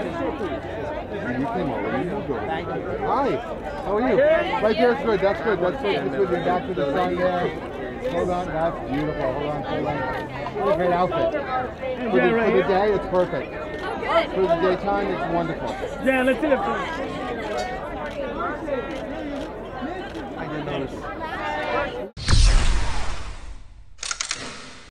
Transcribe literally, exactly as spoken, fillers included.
You came over. You moved over. Hi. How are you? Right there's good. That's good. That's good. That's good. You're back to the sun there. Hold on. That's beautiful. Hold on. Hold on. What a great outfit. For the, for the day, it's perfect. Oh, good. For the daytime, it's wonderful. Yeah, let's do it first.